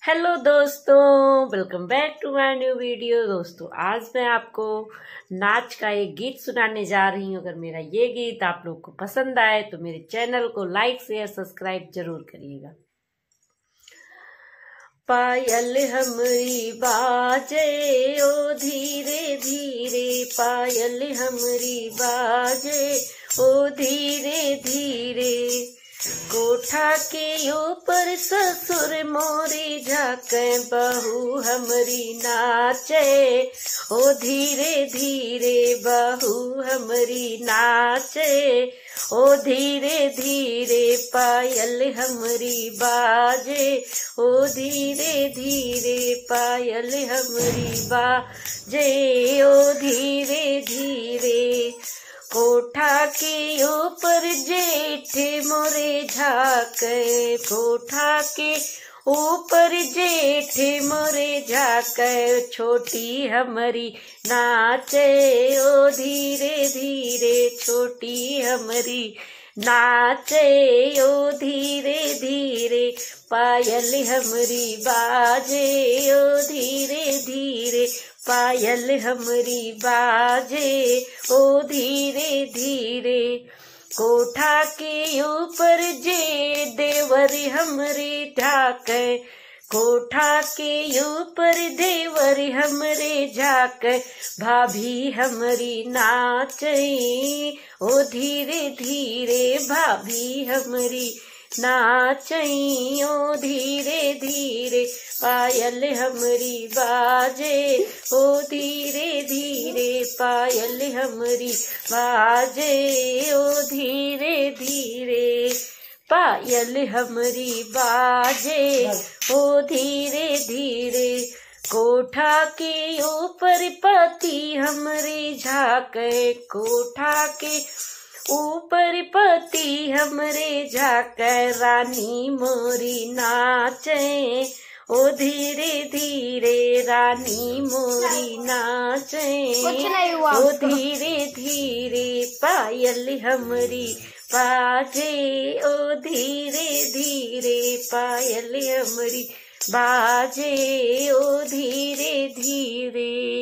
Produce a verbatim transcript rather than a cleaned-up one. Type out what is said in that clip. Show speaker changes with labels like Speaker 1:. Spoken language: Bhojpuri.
Speaker 1: हेलो दोस्तों, welcome back to my new video. दोस्तों आज मैं आपको नाच का एक गीत सुनाने जा रही हूँ। अगर मेरा ये गीत आप लोग को पसंद आए तो मेरे चैनल को लाइक शेयर सब्सक्राइब जरूर करिएगा। पायल हमरी बाजे ओ धीरे धीरे, पायल हमरी बाजे ओ धीरे धीरे, कोठा के ऊपर ससुर मोरी झाके बहू हमरी नाचे ओ धीरे धीरे, बहू हमरी नाचे ओ धीरे धीरे, पायल हमरी बाजे ओ धीरे धीरे, पायल हमरी बाजे ओ धीरे धीरे, कोठा के ऊपर जेठ मोरे झाके, कोठा के ऊपर जेठ मोरे झाके, छोटी हमारी नाचे ओ धीरे धीरे, छोटी हमारी नाचे ओ धीरे धीरे, पायल हमरी बाजे ओ धीरे धीरे, पायल हमरी बाजे ओ धीरे धीरे, कोठा के ऊपर जे देवर हमरे ढाके, कोठा के ऊपर देवर हमरे झाके, भाभी हमरी नाचे ओ धीरे धीरे, भाभी हमरी नाचे ओ धीरे धीरे, पायल हमरी बाजे ओ धीरे धीरे, पायल हमरी बाजे ओ धीरे धीरे, पायल हमरी बाजे ओ धीरे धीरे, कोठा के ऊपर पति हमरे झाके, कोठा के ऊपर पति हमरे झाके, रानी मोरी नाचे ओ धीरे धीरे, रानी मोरी नाचे ओ धीरे धीरे, पायल हमरी बाजे ओ धीरे धीरे, पायल हमरी बाजे ओ धीरे धीरे।